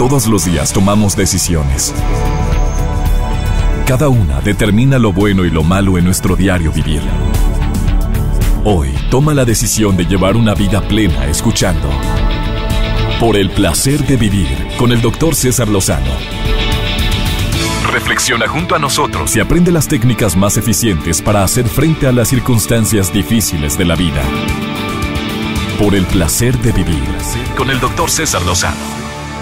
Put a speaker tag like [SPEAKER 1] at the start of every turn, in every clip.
[SPEAKER 1] Todos los días tomamos decisiones. Cada una determina lo bueno y lo malo en nuestro diario vivir. Hoy, toma la decisión de llevar una vida plena escuchando Por el placer de vivir con el Dr. César Lozano. Reflexiona junto a nosotros y aprende las técnicas más eficientes para hacer frente a las circunstancias difíciles de la vida. Por el placer de vivir con el Dr. César Lozano.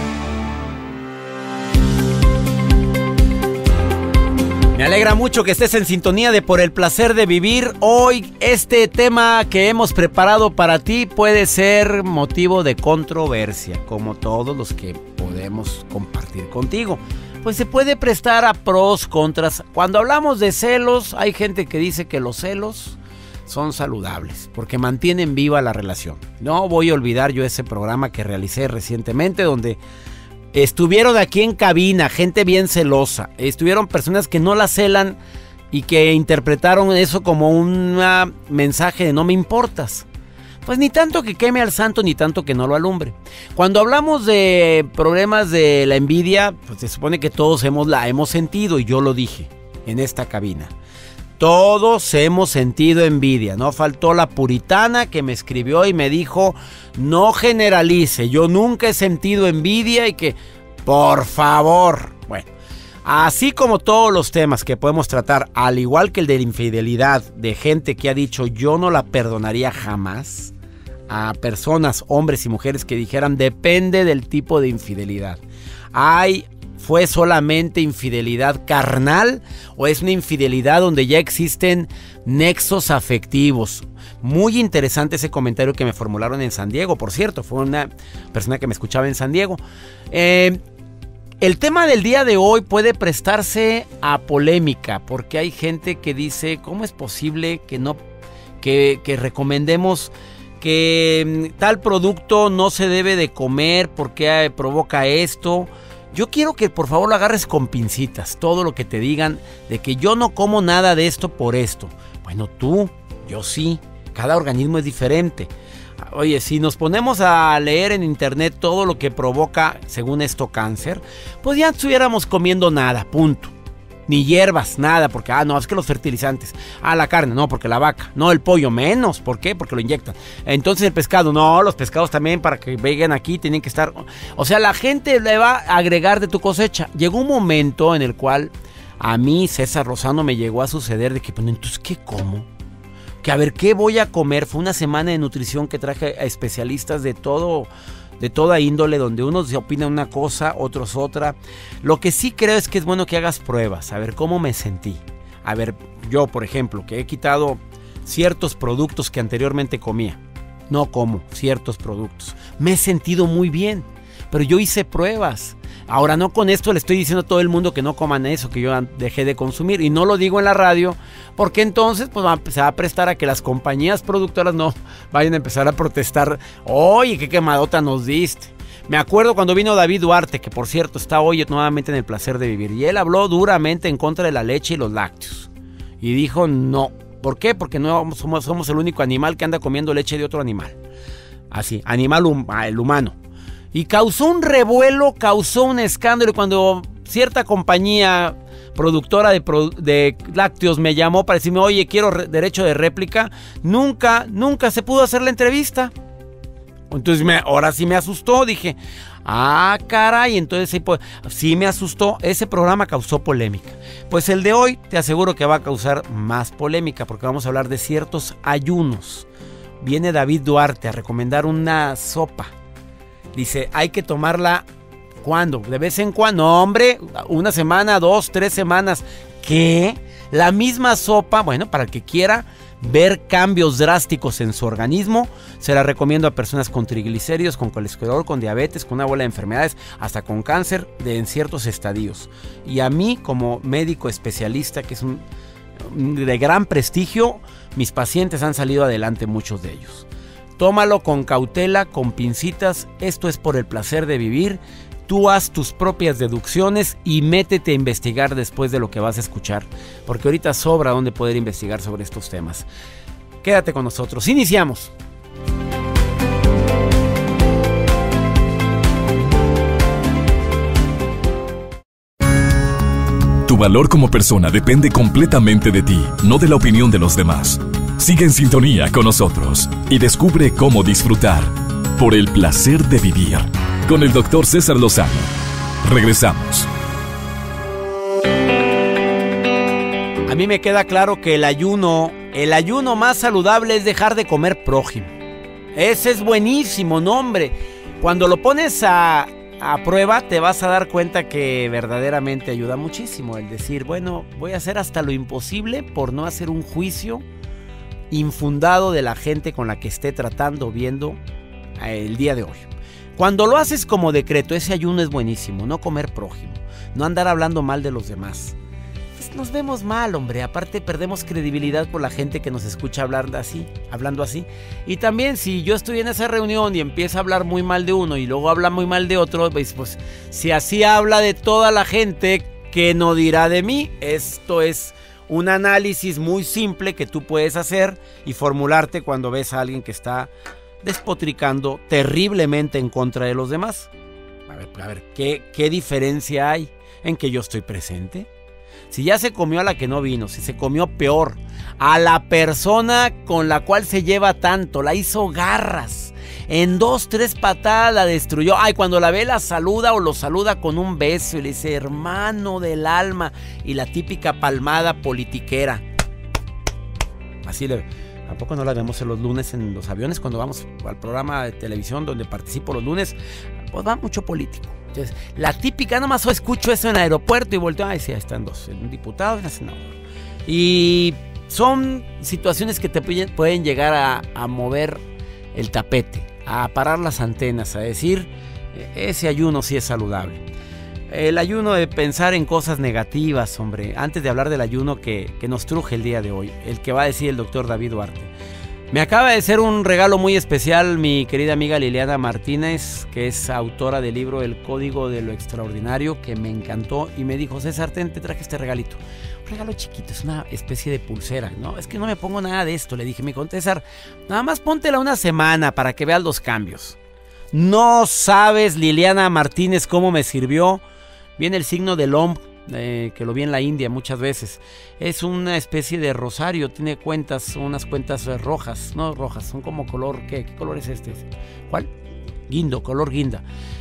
[SPEAKER 2] Me alegra mucho que estés en sintonía de Por el placer de vivir. Hoy este tema que hemos preparado para ti puede ser motivo de controversia, como todos los que podemos compartir contigo. Pues se puede prestar a pros, contras. Cuando hablamos de celos, hay gente que dice que los celos son saludables porque mantienen viva la relación. No voy a olvidar yo ese programa que realicé recientemente donde estuvieron aquí en cabina gente bien celosa. Estuvieron personas que no la celan y que interpretaron eso como un mensaje de no me importas. Pues ni tanto que queme al santo, ni tanto que no lo alumbre. Cuando hablamos de problemas de la envidia, pues se supone que todos la hemos sentido, y yo lo dije en esta cabina. Todos hemos sentido envidia. No faltó la puritana que me escribió y me dijo, no generalice, yo nunca he sentido envidia y que, por favor. Bueno, así como todos los temas que podemos tratar, al igual que el de la infidelidad, de gente que ha dicho yo no la perdonaría jamás, a personas, hombres y mujeres que dijeran depende del tipo de infidelidad. ¿Fue solamente infidelidad carnal o es una infidelidad donde ya existen nexos afectivos? Muy interesante ese comentario que me formularon en San Diego, por cierto, fue una persona que me escuchaba en San Diego. El tema del día de hoy puede prestarse a polémica porque hay gente que dice, ¿cómo es posible que recomendemos que tal producto no se debe de comer porque provoca esto? Yo quiero que por favor lo agarres con pincitas, todo lo que te digan de que yo no como nada de esto por esto. Bueno, yo sí, cada organismo es diferente. Oye, si nos ponemos a leer en internet todo lo que provoca, según esto, cáncer, pues ya estuviéramos comiendo nada, punto. Ni hierbas, nada, porque, no, es que los fertilizantes. La carne, no, porque la vaca. No, el pollo, menos. ¿Por qué? Porque lo inyectan. Entonces el pescado, no, los pescados también para que vengan aquí tienen que estar. O sea, la gente le va a agregar de tu cosecha. Llegó un momento en el cual a mí, César Lozano, me llegó a suceder de que, pues, entonces, ¿qué como? Que a ver, ¿qué voy a comer? Fue una semana de nutrición que traje a especialistas de toda índole, donde unos opinan una cosa, otros otra. Lo que sí creo es que es bueno que hagas pruebas, a ver cómo me sentí. A ver, yo por ejemplo, que he quitado ciertos productos que anteriormente comía. No como ciertos productos. Me he sentido muy bien, pero yo hice pruebas. Ahora, no con esto le estoy diciendo a todo el mundo que no coman eso, que yo dejé de consumir. Y no lo digo en la radio, porque entonces pues, se va a prestar a que las compañías productoras no vayan a empezar a protestar. Oye, qué quemadota nos diste. Me acuerdo cuando vino David Duarte, que por cierto está hoy nuevamente en el placer de vivir. Y él habló duramente en contra de la leche y los lácteos. Y dijo no. ¿Por qué? Porque no somos el único animal que anda comiendo leche de otro animal. Así, el humano. Y causó un revuelo, causó un escándalo. Y cuando cierta compañía productora de lácteos me llamó para decirme, oye, quiero derecho de réplica, nunca se pudo hacer la entrevista. Entonces ahora sí me asustó, dije, caray, entonces sí me asustó. Ese programa causó polémica. Pues el de hoy te aseguro que va a causar más polémica porque vamos a hablar de ciertos ayunos. Viene David Duarte a recomendar una sopa. Dice, hay que tomarla, ¿cuándo? De vez en cuando. No, hombre, una semana, 2, 3 semanas. ¿Qué? La misma sopa, bueno, para el que quiera ver cambios drásticos en su organismo, se la recomiendo a personas con triglicéridos, con colesterol, con diabetes, con una bola de enfermedades, hasta con cáncer en ciertos estadios. Y a mí, como médico especialista, que es de gran prestigio, mis pacientes han salido adelante, muchos de ellos. Tómalo con cautela, con pincitas. Esto es por el placer de vivir. Tú haz tus propias deducciones y métete a investigar después de lo que vas a escuchar. Porque ahorita sobra donde poder investigar sobre estos temas. Quédate con nosotros. Iniciamos.
[SPEAKER 1] Tu valor como persona depende completamente de ti, no de la opinión de los demás. Sigue en sintonía con nosotros y descubre cómo disfrutar por el placer de vivir con el Dr. César Lozano. Regresamos.
[SPEAKER 2] A mí me queda claro que el ayuno más saludable es dejar de comer prójimo. Ese es buenísimo, no hombre. Cuando lo pones a prueba te vas a dar cuenta que verdaderamente ayuda muchísimo. El decir, bueno, voy a hacer hasta lo imposible por no hacer un juicio infundado de la gente con la que esté tratando, viendo el día de hoy. Cuando lo haces como decreto, ese ayuno es buenísimo. No comer prójimo, no andar hablando mal de los demás. Pues nos vemos mal, hombre. Aparte perdemos credibilidad por la gente que nos escucha hablando así. Y también si yo estoy en esa reunión y empieza a hablar muy mal de uno y luego habla muy mal de otro, pues si así habla de toda la gente, ¿qué no dirá de mí? Esto es un análisis muy simple que tú puedes hacer y formularte cuando ves a alguien que está despotricando terriblemente en contra de los demás. A ver, ¿qué diferencia hay en que yo estoy presente? Si ya se comió a la que no vino, si se comió peor, a la persona con la cual se lleva tanto, la hizo garras, en 2, 3 patadas la destruyó. Ay, cuando la ve la saluda o lo saluda con un beso y le dice hermano del alma, y la típica palmada politiquera. Así ¿a poco no la vemos en los lunes en los aviones cuando vamos al programa de televisión donde participo los lunes? Pues va mucho político. Entonces, la típica, nomás escucho eso en el aeropuerto y volteo, ay, sí, ahí están dos, un diputado y una senadora. Y son situaciones que te pueden llegar a mover el tapete, a parar las antenas, a decir, ese ayuno sí es saludable. El ayuno de pensar en cosas negativas, hombre, antes de hablar del ayuno que nos truje el día de hoy, el que va a decir el doctor David Duarte. Me acaba de hacer un regalo muy especial mi querida amiga Liliana Martínez, que es autora del libro El Código de lo Extraordinario, que me encantó, y me dijo, César, te traje este regalito. Un regalo chiquito, es una especie de pulsera. No, es que no me pongo nada de esto, le dije. Me dijo, César, nada más póntela una semana para que veas los cambios. No sabes, Liliana Martínez, cómo me sirvió. Viene el signo del Om, que lo vi en la India muchas veces. Es una especie de rosario, tiene unas cuentas rojas, no rojas, son como color, ¿qué color es este? ¿Cuál? Guindo, color guinda.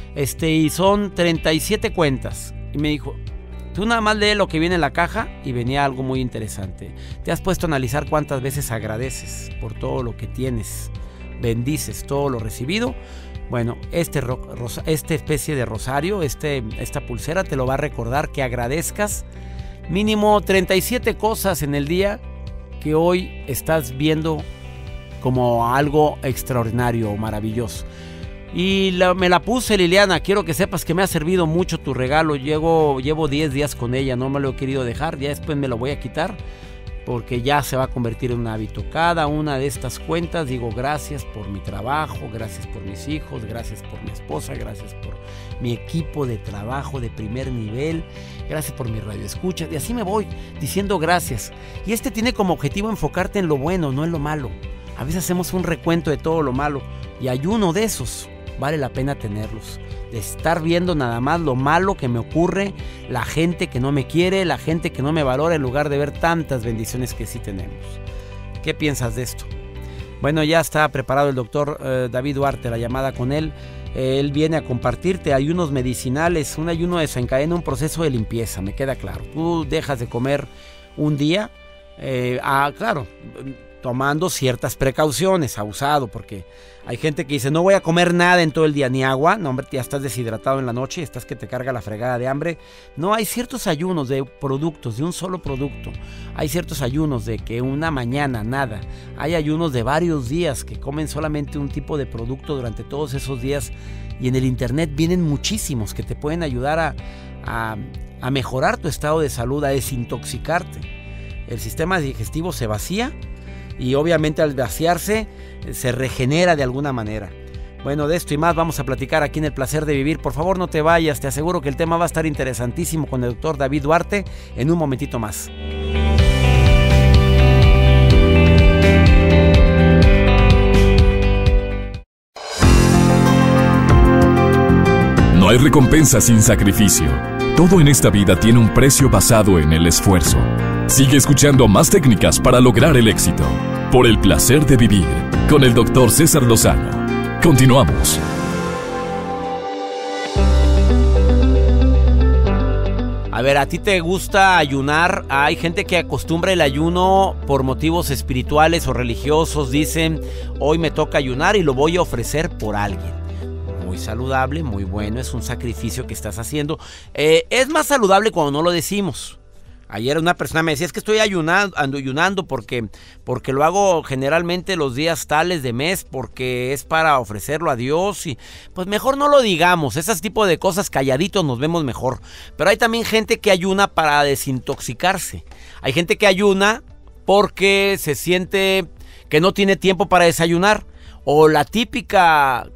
[SPEAKER 2] Y son 37 cuentas. Y me dijo, tú nada más lee lo que viene en la caja, y venía algo muy interesante. ¿Te has puesto a analizar cuántas veces agradeces por todo lo que tienes? Bendices todo lo recibido. Bueno, esta especie de rosario, esta pulsera te lo va a recordar que agradezcas mínimo 37 cosas en el día que hoy estás viendo como algo extraordinario o maravilloso. Y me la puse, Liliana, quiero que sepas que me ha servido mucho tu regalo. Llevo 10 días con ella, no me lo he querido dejar, ya después me lo voy a quitar porque ya se va a convertir en un hábito. Cada una de estas cuentas digo gracias por mi trabajo, gracias por mis hijos, gracias por mi esposa, gracias por mi equipo de trabajo de primer nivel, gracias por mi radioescuchas, y así me voy diciendo gracias. Y tiene como objetivo enfocarte en lo bueno, no en lo malo. A veces hacemos un recuento de todo lo malo, y hay uno de esos, vale la pena tenerlos. De estar viendo nada más lo malo que me ocurre, la gente que no me quiere, la gente que no me valora, en lugar de ver tantas bendiciones que sí tenemos. ¿Qué piensas de esto? Bueno, ya está preparado el doctor David Duarte, la llamada con él. Él viene a compartirte ayunos medicinales. Un ayuno desencadena un proceso de limpieza, me queda claro. Tú dejas de comer un día, claro, tomando ciertas precauciones, abusado, porque hay gente que dice, no voy a comer nada en todo el día, ni agua. No, hombre, ya estás deshidratado en la noche, estás que te carga la fregada de hambre. No, hay ciertos ayunos de productos, de un solo producto. Hay ciertos ayunos de que una mañana, nada. Hay ayunos de varios días que comen solamente un tipo de producto durante todos esos días. Y en el internet vienen muchísimos que te pueden ayudar a mejorar tu estado de salud, a desintoxicarte. El sistema digestivo se vacía, y obviamente al vaciarse se regenera de alguna manera. Bueno, de esto y más vamos a platicar aquí en El Placer de Vivir. Por favor, no te vayas, te aseguro que el tema va a estar interesantísimo con el doctor David Duarte en un momentito más.
[SPEAKER 1] No hay recompensa sin sacrificio. Todo en esta vida tiene un precio basado en el esfuerzo. Sigue escuchando más técnicas para lograr el éxito. Por el placer de vivir, con el Dr. César Lozano. Continuamos.
[SPEAKER 2] A ver, ¿a ti te gusta ayunar? Hay gente que acostumbra el ayuno por motivos espirituales o religiosos. Dicen, hoy me toca ayunar y lo voy a ofrecer por alguien. Muy saludable, muy bueno, es un sacrificio que estás haciendo. Es más saludable cuando no lo decimos. Ayer una persona me decía, es que estoy ayunando porque lo hago generalmente los días tales de mes, porque es para ofrecerlo a Dios. Y pues mejor no lo digamos, ese tipo de cosas calladitos nos vemos mejor. Pero hay también gente que ayuna para desintoxicarse. Hay gente que ayuna porque se siente que no tiene tiempo para desayunar. O la típica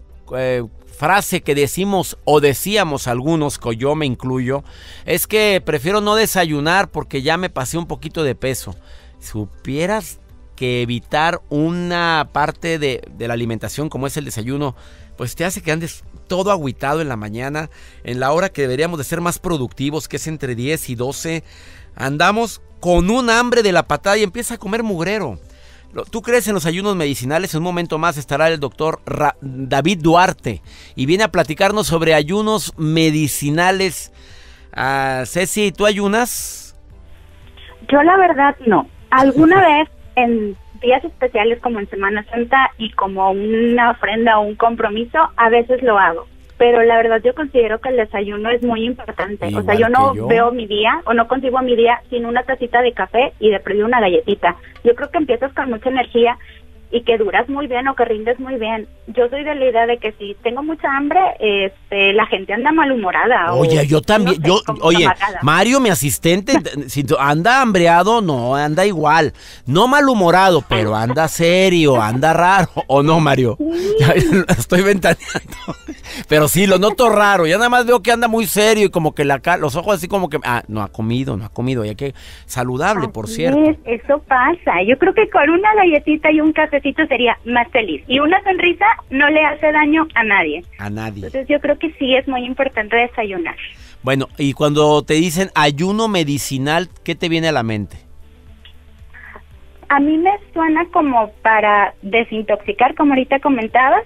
[SPEAKER 2] frase que decimos o decíamos algunos, que yo me incluyo, es que prefiero no desayunar porque ya me pasé un poquito de peso. Supieras que evitar una parte de la alimentación como es el desayuno, pues te hace que andes todo agüitado en la mañana, en la hora que deberíamos de ser más productivos, que es entre 10 y 12, andamos con un hambre de la patada y empieza a comer mugrero. ¿Tú crees en los ayunos medicinales? En un momento más estará el doctor David Duarte y viene a platicarnos sobre ayunos medicinales. Ceci, ¿tú ayunas?
[SPEAKER 3] Yo la verdad no. Alguna vez en días especiales como en Semana Santa y como una ofrenda o un compromiso, a veces lo hago. Pero la verdad yo considero que el desayuno es muy importante. Igual, o sea, yo no veo mi día o no concibo mi día sin una tacita de café y de perdido una galletita. Yo creo que empiezas con mucha energía y que duras muy bien o que rindes muy bien. Yo soy de la idea de que si tengo mucha hambre, la gente anda malhumorada.
[SPEAKER 2] Oye, yo también,
[SPEAKER 3] no sé,
[SPEAKER 2] Mario, mi asistente, si anda hambreado, no, anda igual. No malhumorado, pero anda serio, anda raro. ¿O no, Mario? Sí. Estoy ventaneando. Pero sí, lo noto raro. Ya nada más veo que anda muy serio y como que los ojos así como que, no ha comido. Ya que saludable, así por cierto.
[SPEAKER 3] Eso pasa. Yo creo que con una galletita y un cafecito sería más feliz. Y una sonrisa no le hace daño a nadie.
[SPEAKER 2] A nadie.
[SPEAKER 3] Entonces yo creo que sí es muy importante desayunar.
[SPEAKER 2] Bueno, y cuando te dicen ayuno medicinal, ¿qué te viene a la mente?
[SPEAKER 3] A mí me suena como para desintoxicar, como ahorita comentabas.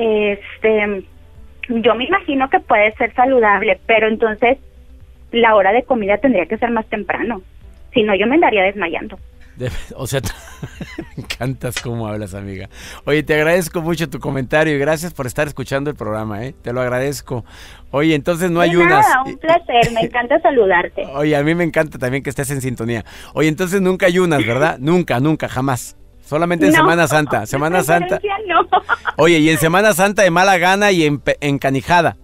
[SPEAKER 3] Yo me imagino que puede ser saludable, pero entonces la hora de comida tendría que ser más temprano. Si no, yo me andaría desmayando.
[SPEAKER 2] O sea, me encantas cómo hablas, amiga. Oye, te agradezco mucho tu comentario y gracias por estar escuchando el programa, te lo agradezco. Oye, entonces no ayunas.
[SPEAKER 3] Nada, un placer, me encanta saludarte.
[SPEAKER 2] Oye, a mí me encanta también que estés en sintonía. Oye, entonces nunca ayunas, ¿verdad? Nunca, jamás. Solamente en Semana Santa. Semana Santa.
[SPEAKER 3] No.
[SPEAKER 2] Oye, y en Semana Santa de mala gana y en canijada.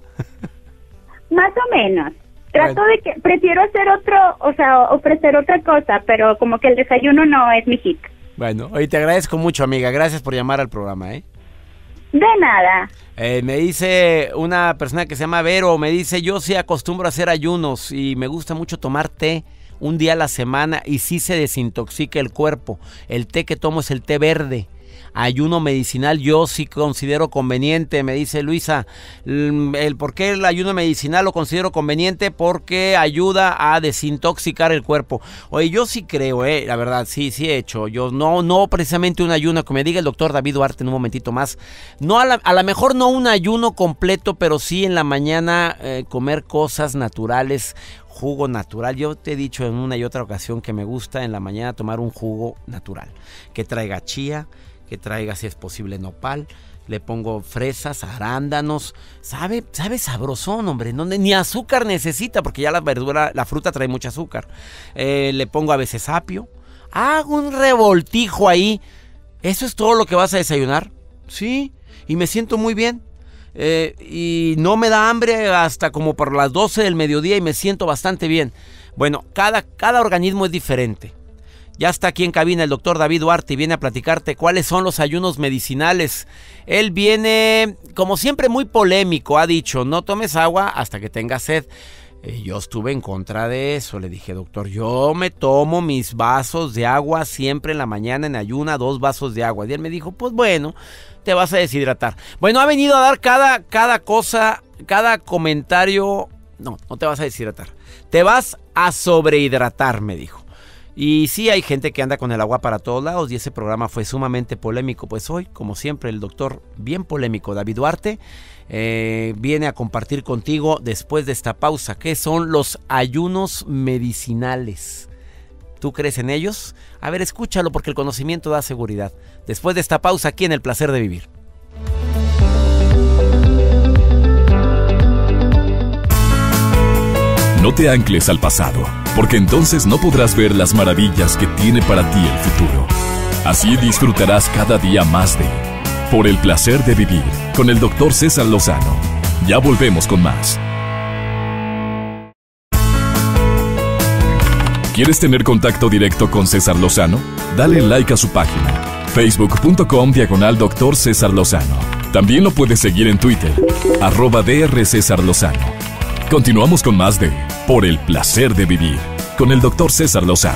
[SPEAKER 3] Más o menos. Trato de que, prefiero hacer ofrecer otra cosa, pero como que el desayuno no es mi hit.
[SPEAKER 2] Bueno, oye, te agradezco mucho, amiga. Gracias por llamar al programa,
[SPEAKER 3] De nada.
[SPEAKER 2] Me dice una persona que se llama Vero, me dice, yo sí acostumbro a hacer ayunos y me gusta mucho tomar té un día a la semana y sí se desintoxica el cuerpo. El té que tomo es el té verde. Ayuno medicinal yo sí considero conveniente, me dice Luisa. ¿Por qué el ayuno medicinal lo considero conveniente? Porque ayuda a desintoxicar el cuerpo. Oye, yo sí creo, la verdad, sí he hecho. Yo no precisamente un ayuno, que me diga el doctor David Duarte en un momentito más. No a lo mejor no un ayuno completo, pero sí en la mañana comer cosas naturales. Jugo natural. Yo te he dicho en una y otra ocasión que me gusta en la mañana tomar un jugo natural. Que traiga chía, que traiga si es posible nopal. Le pongo fresas, arándanos. Sabe sabrosón, hombre. No, ni azúcar necesita porque ya la fruta trae mucho azúcar. Le pongo a veces apio. Hago un revoltijo ahí. ¿Eso es todo lo que vas a desayunar? Sí. Y me siento muy bien. Y no me da hambre hasta como por las 12 del mediodía y me siento bastante bien. Bueno, cada organismo es diferente. Ya está aquí en cabina el doctor David Duarte y viene a platicarte cuáles son los ayunos medicinales. Él viene, como siempre, muy polémico. Ha dicho, no tomes agua hasta que tengas sed. Yo estuve en contra de eso. Le dije, doctor, yo me tomo mis vasos de agua siempre en la mañana en ayuna, 2 vasos de agua. Y él me dijo, pues bueno, te vas a deshidratar. Bueno, ha venido a dar cada cosa, cada comentario no te vas a deshidratar. Te vas a sobrehidratar, me dijo. Y sí, hay gente que anda con el agua para todos lados y ese programa fue sumamente polémico. Pues hoy, como siempre, el doctor bien polémico, David Duarte, viene a compartir contigo después de esta pausa, ¿qué son los ayunos medicinales? ¿Tú crees en ellos? A ver, escúchalo porque el conocimiento da seguridad. Después de esta pausa aquí en El Placer de Vivir.
[SPEAKER 1] No te ancles al pasado, porque entonces no podrás ver las maravillas que tiene para ti el futuro. Así disfrutarás cada día más de Por el Placer de Vivir con el Dr. César Lozano. Ya volvemos con más. ¿Quieres tener contacto directo con César Lozano? Dale like a su página, facebook.com/Dr. César Lozano. También lo puedes seguir en Twitter, @Dr. César Lozano. Continuamos con más de Por el Placer de Vivir con el Dr. César Lozano.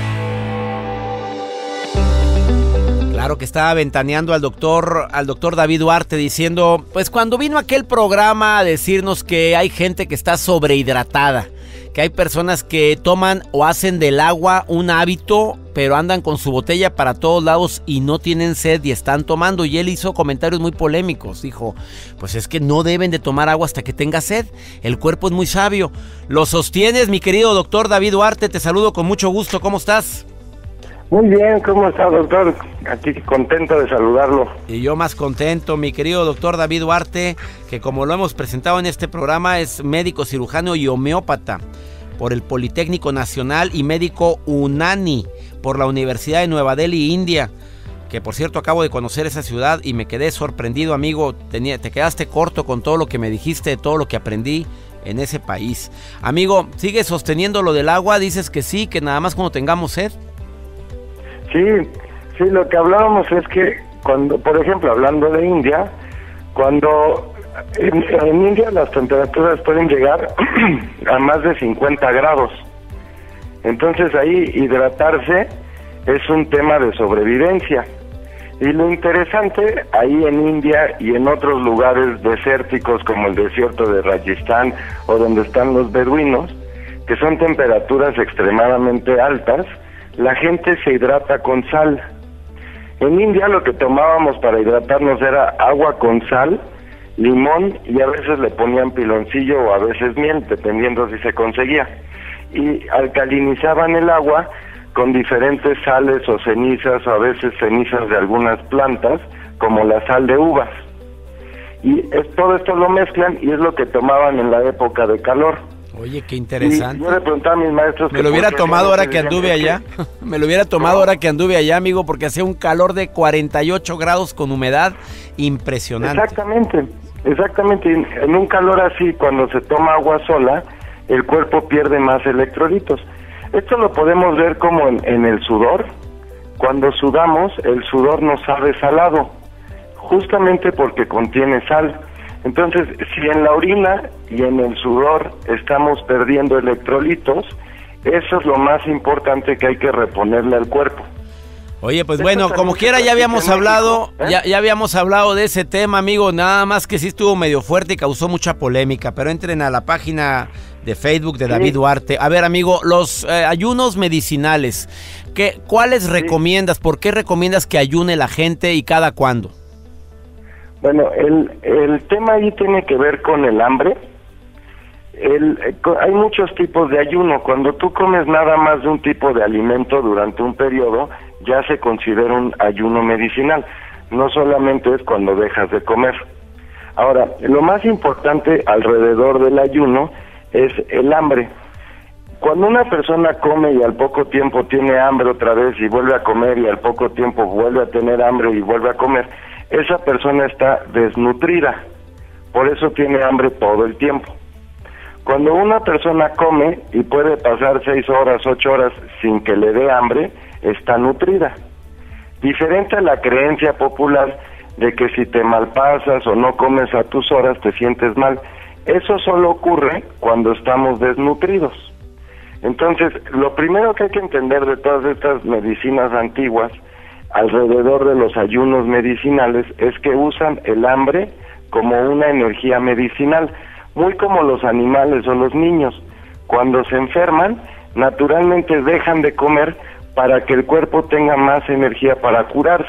[SPEAKER 2] Claro que estaba ventaneando al doctor David Duarte diciendo, pues cuando vino aquel programa a decirnos que hay gente que está sobrehidratada, que hay personas que toman o hacen del agua un hábito, pero andan con su botella para todos lados y no tienen sed y están tomando. Y él hizo comentarios muy polémicos. Dijo, pues es que no deben de tomar agua hasta que tenga sed. El cuerpo es muy sabio. ¿Lo sostienes, mi querido doctor David Duarte? Te saludo con mucho gusto. ¿Cómo estás?
[SPEAKER 4] Muy bien, ¿cómo está, doctor? Aquí contento de saludarlo.
[SPEAKER 2] Y yo más contento, mi querido doctor David Duarte, que como lo hemos presentado en este programa, es médico cirujano y homeópata por el Politécnico Nacional y médico Unani por la Universidad de Nueva Delhi, India. Que por cierto acabo de conocer esa ciudad y me quedé sorprendido, amigo. Te quedaste corto con todo lo que me dijiste, de todo lo que aprendí en ese país. Amigo, ¿sigues sosteniendo lo del agua? Dices que sí, que nada más cuando tengamos sed.
[SPEAKER 4] Sí, lo que hablábamos es que cuando, por ejemplo, hablando de India, cuando en India las temperaturas pueden llegar a más de 50 grados. Entonces ahí hidratarse es un tema de sobrevivencia. Y lo interesante, ahí en India y en otros lugares desérticos como el desierto de Rajasthan o donde están los beduinos, que son temperaturas extremadamente altas, la gente se hidrata con sal. En India lo que tomábamos para hidratarnos era agua con sal, limón y a veces le ponían piloncillo o a veces miel, dependiendo si se conseguía. Y alcalinizaban el agua con diferentes sales o cenizas, o a veces cenizas de algunas plantas, como la sal de uvas. Y todo esto lo mezclan y es lo que tomaban en la época de calor.
[SPEAKER 2] Oye, qué interesante.
[SPEAKER 4] Y yo le preguntaba a mis maestros...
[SPEAKER 2] Me lo hubiera tomado ahora que anduve allá. Me lo hubiera tomado ahora que anduve allá, amigo, porque hacía un calor de 48 grados con humedad impresionante.
[SPEAKER 4] Exactamente. En un calor así, cuando se toma agua sola, el cuerpo pierde más electrolitos. Esto lo podemos ver como en el sudor. Cuando sudamos, el sudor nos sabe salado, justamente porque contiene sal. Entonces, si en la orina y en el sudor estamos perdiendo electrolitos, eso es lo más importante que hay que reponerle al cuerpo.
[SPEAKER 2] Oye, pues bueno, como quiera ya habíamos hablado, ya habíamos hablado de ese tema, amigo, nada más que sí estuvo medio fuerte y causó mucha polémica, pero entren a la página de Facebook de David Duarte. A ver, amigo, los ayunos medicinales, ¿cuáles recomiendas? ¿Por qué recomiendas que ayune la gente y cada cuándo?
[SPEAKER 4] Bueno, el tema ahí tiene que ver con el hambre. Hay muchos tipos de ayuno. Cuando tú comes nada más de un tipo de alimento durante un periodo, ya se considera un ayuno medicinal. No solamente es cuando dejas de comer. Ahora, lo más importante alrededor del ayuno es el hambre. Cuando una persona come y al poco tiempo tiene hambre otra vez y vuelve a comer y al poco tiempo vuelve a tener hambre y vuelve a comer, esa persona está desnutrida, por eso tiene hambre todo el tiempo. Cuando una persona come y puede pasar 6 horas, 8 horas sin que le dé hambre, está nutrida. Diferente a la creencia popular de que si te malpasas o no comes a tus horas te sientes mal. Eso solo ocurre cuando estamos desnutridos. Entonces, lo primero que hay que entender de todas estas medicinas antiguas alrededor de los ayunos medicinales es que usan el hambre como una energía medicinal. muy como los animales o los niños. Cuando se enferman, naturalmente dejan de comer para que el cuerpo tenga más energía para curarse.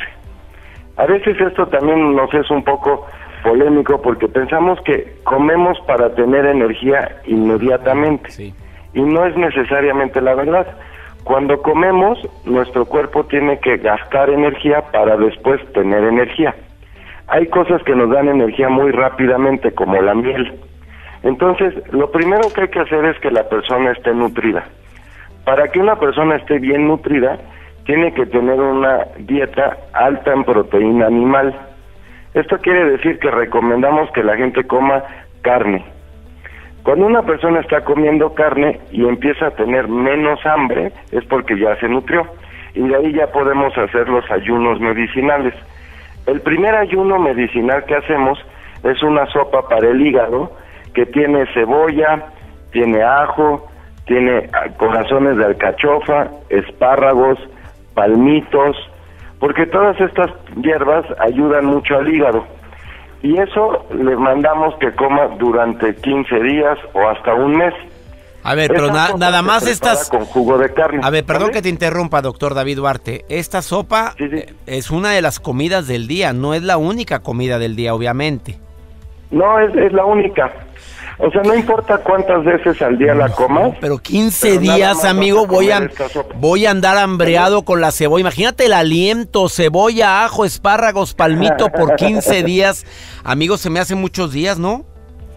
[SPEAKER 4] A veces esto también nos es un poco polémico porque pensamos que comemos para tener energía inmediatamente.
[SPEAKER 2] Sí.
[SPEAKER 4] Y no es necesariamente la verdad. Cuando comemos, nuestro cuerpo tiene que gastar energía para después tener energía. Hay cosas que nos dan energía muy rápidamente, como la miel. Entonces, lo primero que hay que hacer es que la persona esté nutrida. Para que una persona esté bien nutrida, tiene que tener una dieta alta en proteína animal. Esto quiere decir que recomendamos que la gente coma carne. Cuando una persona está comiendo carne y empieza a tener menos hambre, es porque ya se nutrió. Y de ahí ya podemos hacer los ayunos medicinales. El primer ayuno medicinal que hacemos es una sopa para el hígado que tiene cebolla, tiene ajo, tiene corazones de alcachofa, espárragos, palmitos, porque todas estas hierbas ayudan mucho al hígado. Y eso le mandamos que coma durante 15 días o hasta un mes.
[SPEAKER 2] A ver, pero nada más estas...
[SPEAKER 4] Con jugo de carne.
[SPEAKER 2] A ver, perdón
[SPEAKER 4] ¿Vale?
[SPEAKER 2] que te interrumpa, doctor David Duarte. Esta sopa
[SPEAKER 4] Sí.
[SPEAKER 2] es una de las comidas del día, no es la única comida del día, obviamente.
[SPEAKER 4] No, es la única. O sea, no importa cuántas veces al día la comas.
[SPEAKER 2] Pero 15
[SPEAKER 4] pero nada
[SPEAKER 2] días,
[SPEAKER 4] más
[SPEAKER 2] amigo,
[SPEAKER 4] vas a comer esta sopa.
[SPEAKER 2] voy a andar hambreado con la cebolla. Imagínate el aliento, cebolla, ajo, espárragos, palmito por 15 días. Amigo, se me hace muchos días, ¿no?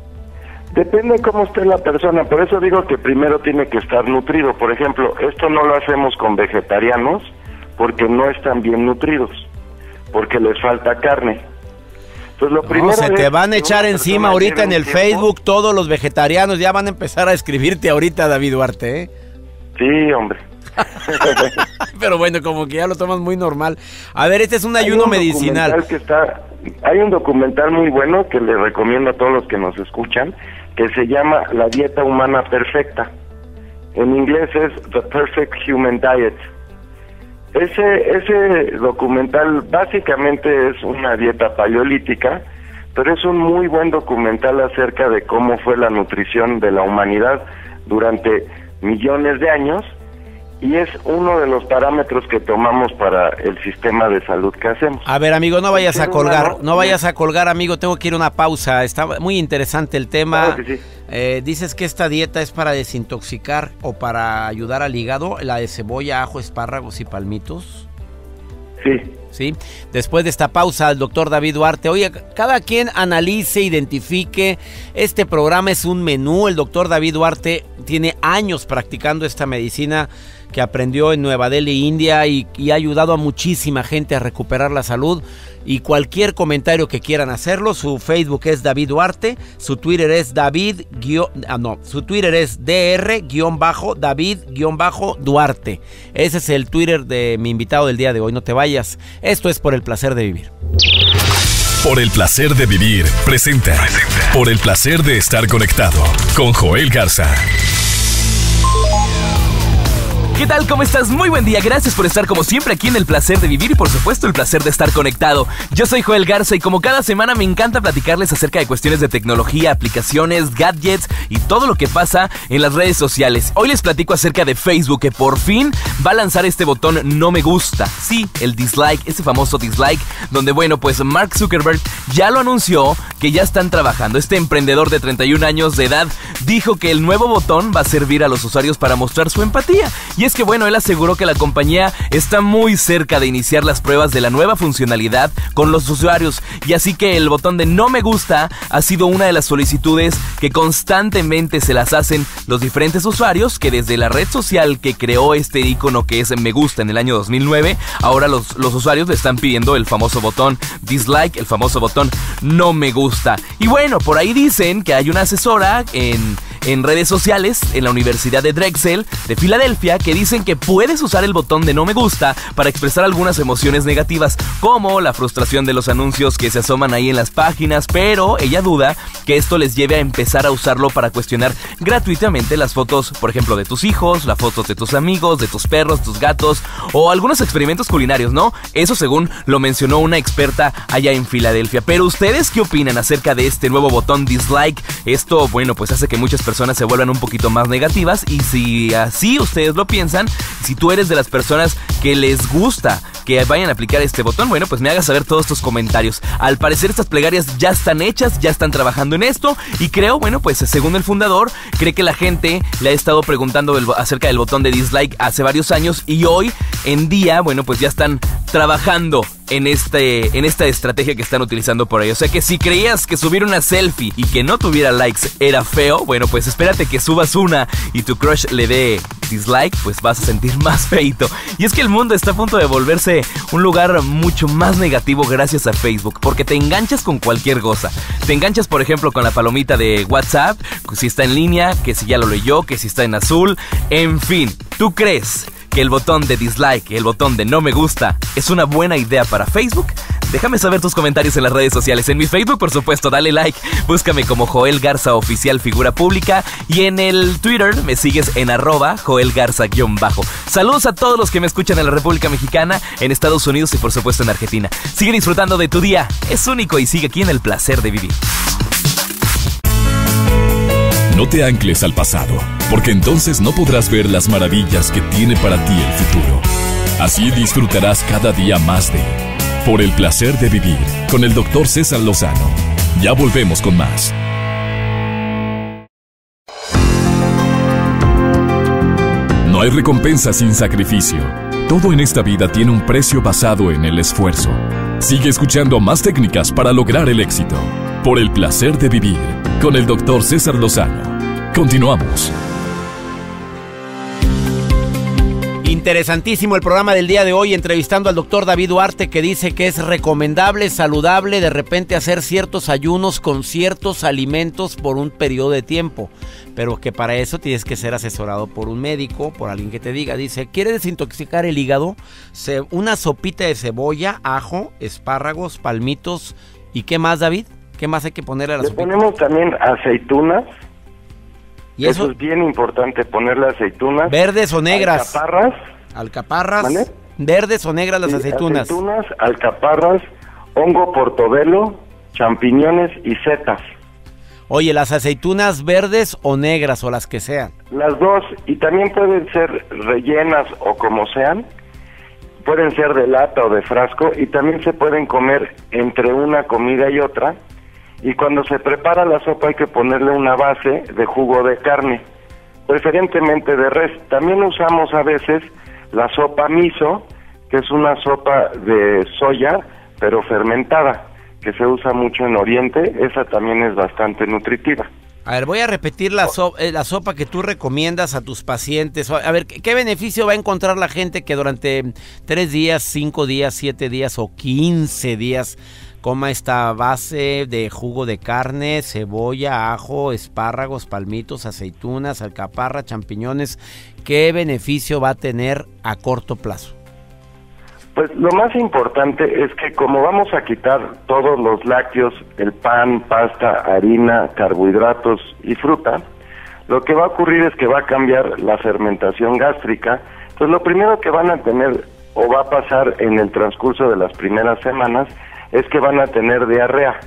[SPEAKER 4] Depende cómo esté la persona, por eso digo que primero tiene que estar nutrido. Por ejemplo, esto no lo hacemos con vegetarianos porque no están bien nutridos, porque les falta carne. Entonces, lo primero
[SPEAKER 2] se te
[SPEAKER 4] es
[SPEAKER 2] van a
[SPEAKER 4] que
[SPEAKER 2] echar
[SPEAKER 4] una
[SPEAKER 2] encima
[SPEAKER 4] persona
[SPEAKER 2] ahorita
[SPEAKER 4] lleve
[SPEAKER 2] en
[SPEAKER 4] un
[SPEAKER 2] el
[SPEAKER 4] tiempo.
[SPEAKER 2] Facebook todos los vegetarianos, ya van a empezar a escribirte ahorita, David Duarte, ¿eh?
[SPEAKER 4] Sí, hombre.
[SPEAKER 2] Pero bueno, como que ya lo tomas muy normal. A ver, este es un
[SPEAKER 4] Hay
[SPEAKER 2] ayuno
[SPEAKER 4] un
[SPEAKER 2] medicinal.
[SPEAKER 4] documental hay un documental muy bueno que le recomiendo a todos los que nos escuchan, que se llama La Dieta Humana Perfecta. En inglés es The Perfect Human Diet. Ese documental básicamente es una dieta paleolítica, pero es un muy buen documental acerca de cómo fue la nutrición de la humanidad durante millones de años, y es uno de los parámetros que tomamos para el sistema de salud que hacemos.
[SPEAKER 2] A ver, amigo, no vayas a
[SPEAKER 4] ser
[SPEAKER 2] colgar,
[SPEAKER 4] humano,
[SPEAKER 2] no vayas a colgar, amigo, tengo que ir a una pausa. Está muy interesante el tema.
[SPEAKER 4] Claro que sí.
[SPEAKER 2] Dices que esta dieta es para desintoxicar o para ayudar al hígado, la de cebolla, ajo, espárragos y palmitos.
[SPEAKER 4] Sí.
[SPEAKER 2] ¿Sí? Después de esta pausa, el doctor David Duarte. Oye, cada quien analice, identifique. Este programa es un menú. El doctor David Duarte tiene años practicando esta medicina que aprendió en Nueva Delhi, India, y ha ayudado a muchísima gente a recuperar la salud. Y cualquier comentario que quieran hacerlo, su Facebook es David Duarte, su Twitter es su Twitter es David-Duarte. Ese es el Twitter de mi invitado del día de hoy. No te vayas. Esto es Por el Placer de Vivir.
[SPEAKER 1] Por el Placer de Vivir presenta Por el Placer de Estar Conectado con Joel Garza.
[SPEAKER 5] ¿Qué tal? ¿Cómo estás? Muy buen día. Gracias por estar como siempre aquí en El Placer de Vivir y por supuesto el placer de estar conectado. Yo soy Joel Garza y como cada semana me encanta platicarles acerca de cuestiones de tecnología, aplicaciones, gadgets y todo lo que pasa en las redes sociales. Hoy les platico acerca de Facebook, que por fin va a lanzar este botón no me gusta. Sí, el dislike, ese famoso dislike, donde bueno, pues Mark Zuckerberg ya lo anunció que ya están trabajando. Este emprendedor de 31 años de edad dijo que el nuevo botón va a servir a los usuarios para mostrar su empatía. Y es que bueno, él aseguró que la compañía está muy cerca de iniciar las pruebas de la nueva funcionalidad con los usuarios, y así que el botón de no me gusta ha sido una de las solicitudes que constantemente se las hacen los diferentes usuarios, que desde la red social que creó este icono que es me gusta en el año 2009, ahora los usuarios le están pidiendo el famoso botón dislike, el famoso botón no me gusta. Y bueno, por ahí dicen que hay una asesora en en redes sociales en la Universidad de Drexel de Filadelfia que dicen que puedes usar el botón de no me gusta para expresar algunas emociones negativas, como la frustración de los anuncios que se asoman ahí en las páginas, pero ella duda que esto les lleve a empezar a usarlo para cuestionar gratuitamente las fotos, por ejemplo, de tus hijos, las fotos de tus amigos, de tus perros, tus gatos o algunos experimentos culinarios, ¿no? Eso según lo mencionó una experta allá en Filadelfia. Pero ¿ustedes qué opinan acerca de este nuevo botón dislike? Esto, bueno, pues hace que muchas personas se vuelvan un poquito más negativas, y si así ustedes lo piensan, si tú eres de las personas que les gusta que vayan a aplicar este botón, bueno, pues me hagas saber todos tus comentarios. Al parecer estas plegarias ya están hechas, ya están trabajando en esto, y creo, bueno, pues según el fundador, cree que la gente le ha estado preguntando acerca del botón de dislike hace varios años, y hoy en día, bueno, pues ya están trabajando en esta estrategia que están utilizando por ahí. O sea que si creías que subir una selfie y que no tuviera likes era feo, bueno, pues espérate que subas una y tu crush le dé dislike, pues vas a sentir más feito. Y es que el mundo está a punto de volverse un lugar mucho más negativo gracias a Facebook, porque te enganchas con cualquier cosa. Te enganchas, por ejemplo, con la palomita de WhatsApp, si está en línea, que si ya lo leyó, que si está en azul, en fin. ¿Tú crees que el botón de dislike, el botón de no me gusta, es una buena idea para Facebook? Déjame saber tus comentarios en las redes sociales. En mi Facebook, por supuesto, dale like. Búscame como Joel Garza Oficial Figura Pública. Y en el Twitter me sigues en @JoelGarza_. Saludos a todos los que me escuchan en la República Mexicana, en Estados Unidos y por supuesto en Argentina. Sigue disfrutando de tu día. Es único y sigue aquí en el placer de vivir.
[SPEAKER 1] No te ancles al pasado, porque entonces no podrás ver las maravillas que tiene para ti el futuro. Así disfrutarás cada día más de Por el Placer de Vivir con el Dr. César Lozano. Ya volvemos con más. No hay recompensa sin sacrificio. Todo en esta vida tiene un precio basado en el esfuerzo. Sigue escuchando más técnicas para lograr el éxito. Por el Placer de Vivir con el Dr. César Lozano. Continuamos.
[SPEAKER 2] Interesantísimo el programa del día de hoy, entrevistando al doctor David Duarte, que dice que es recomendable, saludable, de repente hacer ciertos ayunos con ciertos alimentos por un periodo de tiempo, pero que para eso tienes que ser asesorado por un médico, por alguien que te diga. Dice, ¿quieres desintoxicar el hígado? Una sopita de cebolla, ajo, espárragos, palmitos, ¿y qué más, David? ¿Qué más hay que ponerle a la sopita?
[SPEAKER 4] Le ponemos también aceitunas.
[SPEAKER 2] ¿Y
[SPEAKER 4] eso es bien importante, ponerle aceitunas.
[SPEAKER 2] ¿Verdes o negras?
[SPEAKER 4] Alcaparras.
[SPEAKER 2] ¿Vale? ¿Verdes o negras las aceitunas?
[SPEAKER 4] Aceitunas, alcaparras, hongo portobelo, champiñones y setas.
[SPEAKER 2] Oye, ¿las aceitunas verdes o negras o las que sean?
[SPEAKER 4] Las dos, y también pueden ser rellenas o como sean. Pueden ser de lata o de frasco, y también se pueden comer entre una comida y otra. Y cuando se prepara la sopa hay que ponerle una base de jugo de carne, preferentemente de res. También usamos a veces la sopa miso, que es una sopa de soya, pero fermentada, que se usa mucho en Oriente. Esa también es bastante nutritiva.
[SPEAKER 2] A ver, voy a repetir la sopa que tú recomiendas a tus pacientes. A ver, ¿qué beneficio va a encontrar la gente que durante 3 días, 5 días, 7 días o 15 días coma esta base de jugo de carne, cebolla, ajo, espárragos, palmitos, aceitunas, alcaparra, champiñones? ¿Qué beneficio va a tener a corto plazo?
[SPEAKER 4] Pues lo más importante es que como vamos a quitar todos los lácteos, el pan, pasta, harina, carbohidratos y fruta, lo que va a ocurrir es que va a cambiar la fermentación gástrica. Entonces lo primero que van a tener o va a pasar en el transcurso de las primeras semanas es que van a tener diarrea.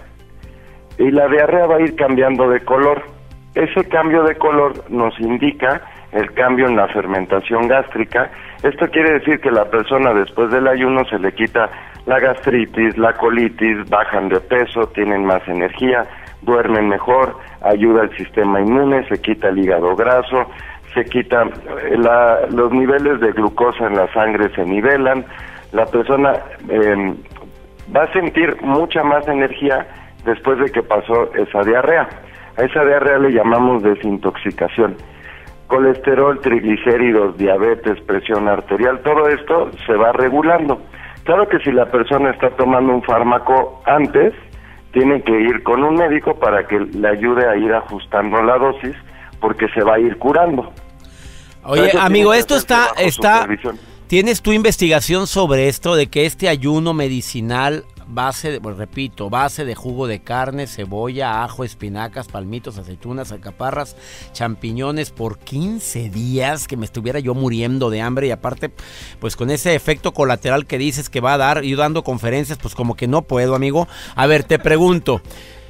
[SPEAKER 4] Y la diarrea va a ir cambiando de color. Ese cambio de color nos indica el cambio en la fermentación gástrica. Esto quiere decir que la persona después del ayuno se le quita la gastritis, la colitis, bajan de peso, tienen más energía, duermen mejor, ayuda al sistema inmune, se quita el hígado graso, se quita los niveles de glucosa en la sangre se nivelan, la persona va a sentir mucha más energía después de que pasó esa diarrea. A esa diarrea le llamamos desintoxicación. Colesterol, triglicéridos, diabetes, presión arterial, todo esto se va regulando. Claro que si la persona está tomando un fármaco antes, tiene que ir con un médico para que le ayude a ir ajustando la dosis, porque se va a ir curando.
[SPEAKER 2] Oye, amigo, esto está,
[SPEAKER 4] supervisión.
[SPEAKER 2] ¿Tienes tu investigación sobre esto de que este ayuno medicinal base de jugo de carne, cebolla, ajo, espinacas, palmitos, aceitunas, alcaparras, champiñones por 15 días, que me estuviera yo muriendo de hambre y aparte, pues con ese efecto colateral que dices que va a dar, y dando conferencias, pues como que no puedo, amigo? A ver, te pregunto,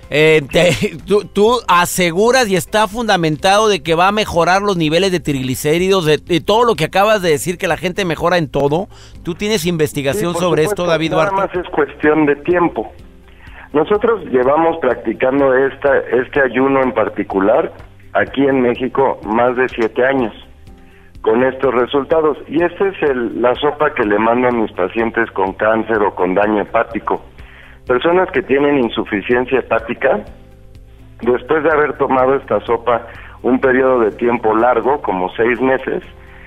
[SPEAKER 2] tú aseguras y está fundamentado de que va a mejorar los niveles de triglicéridos, de todo lo que acabas de decir, que la gente mejora en todo. ¿Tú tienes investigación sobre esto, David Duarte?
[SPEAKER 4] Nada más es cuestión de tiempo. Nosotros llevamos practicando este ayuno en particular aquí en México más de 7 años con estos resultados, y esta es la sopa que le mando a mis pacientes con cáncer o con daño hepático. Personas que tienen insuficiencia hepática, después de haber tomado esta sopa un periodo de tiempo largo, como 6 meses,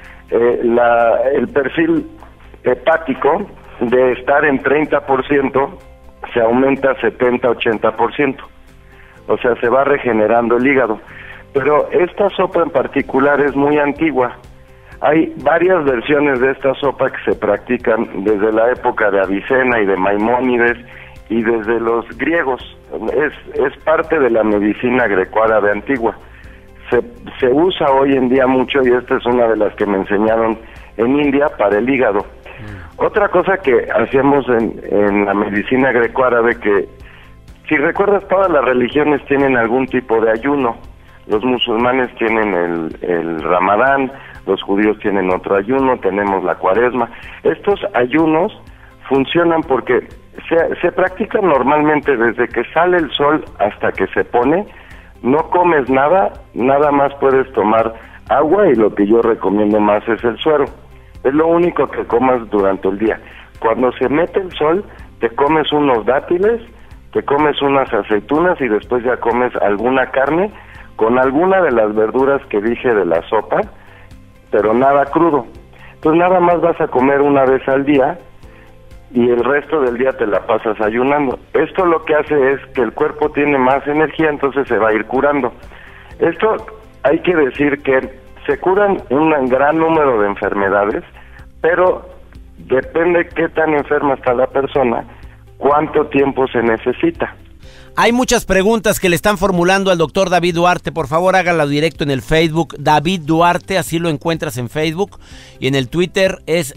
[SPEAKER 4] el perfil hepático de estar en 30% se aumenta a 70-80%. O sea, se va regenerando el hígado. Pero esta sopa en particular es muy antigua. Hay varias versiones de esta sopa que se practican desde la época de Avicena y de Maimónides, y desde los griegos. Es parte de la medicina grecoárabe antigua. Se usa hoy en día mucho, y esta es una de las que me enseñaron en India para el hígado. Otra cosa que hacíamos en la medicina grecoárabe, que si recuerdas, todas las religiones tienen algún tipo de ayuno. Los musulmanes tienen el Ramadán, los judíos tienen otro ayuno, tenemos la Cuaresma. Estos ayunos funcionan porque se practican normalmente desde que sale el sol hasta que se pone. No comes nada, nada más puedes tomar agua, y lo que yo recomiendo más es el suero. Es lo único que comas durante el día. Cuando se mete el sol, te comes unos dátiles, te comes unas aceitunas, y después ya comes alguna carne con alguna de las verduras que dije de la sopa, pero nada crudo. Entonces nada más vas a comer una vez al día, y el resto del día te la pasas ayunando. Esto lo que hace es que el cuerpo tiene más energía, entonces se va a ir curando. Esto hay que decir que se curan un gran número de enfermedades, pero depende qué tan enferma está la persona, cuánto tiempo se necesita.
[SPEAKER 2] Hay muchas preguntas que le están formulando al doctor David Duarte. Por favor, hágala directo en el Facebook, David Duarte, así lo encuentras en Facebook. Y en el Twitter es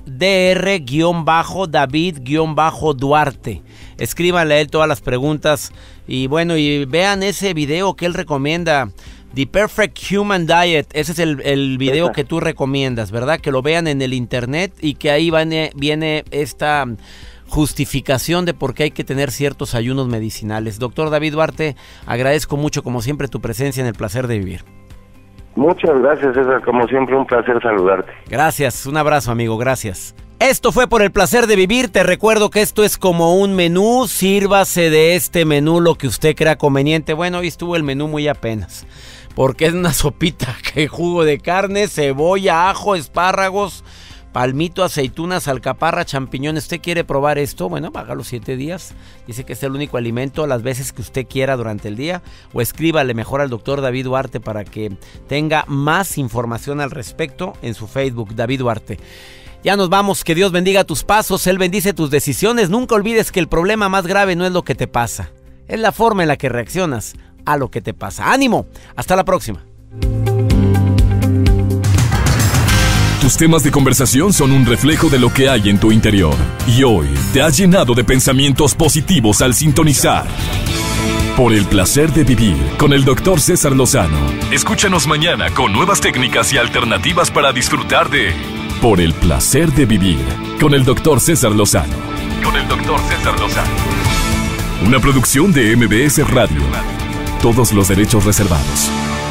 [SPEAKER 2] dr-david-duarte. Escríbanle a él todas las preguntas. Y bueno, y vean ese video que él recomienda, The Perfect Human Diet. Ese es el video que tú recomiendas, ¿verdad? Que lo vean en el internet, y que ahí viene esta justificación de por qué hay que tener ciertos ayunos medicinales. Doctor David Duarte, agradezco mucho como siempre tu presencia en el Placer de Vivir.
[SPEAKER 4] Muchas gracias, César, como siempre un placer saludarte.
[SPEAKER 2] Gracias, un abrazo, amigo, gracias. Esto fue Por el Placer de Vivir. Te recuerdo que esto es como un menú. Sírvase de este menú lo que usted crea conveniente. Bueno, hoy estuvo el menú muy apenas, porque es una sopita que jugo de carne, cebolla, ajo, espárragos, palmito, aceitunas, alcaparra, champiñones. ¿Usted quiere probar esto? Bueno, hágalo 7 días. Dice que es el único alimento las veces que usted quiera durante el día. O escríbale mejor al doctor David Duarte para que tenga más información al respecto en su Facebook, David Duarte. Ya nos vamos. Que Dios bendiga tus pasos. Él bendice tus decisiones. Nunca olvides que el problema más grave no es lo que te pasa, es la forma en la que reaccionas a lo que te pasa. ¡Ánimo! Hasta la próxima.
[SPEAKER 1] Tus temas de conversación son un reflejo de lo que hay en tu interior. Y hoy te has llenado de pensamientos positivos al sintonizar Por el Placer de Vivir con el Dr. César Lozano. Escúchanos mañana con nuevas técnicas y alternativas para disfrutar de Por el Placer de Vivir con el Dr. César Lozano. Una producción de MBS Radio. Todos los derechos reservados.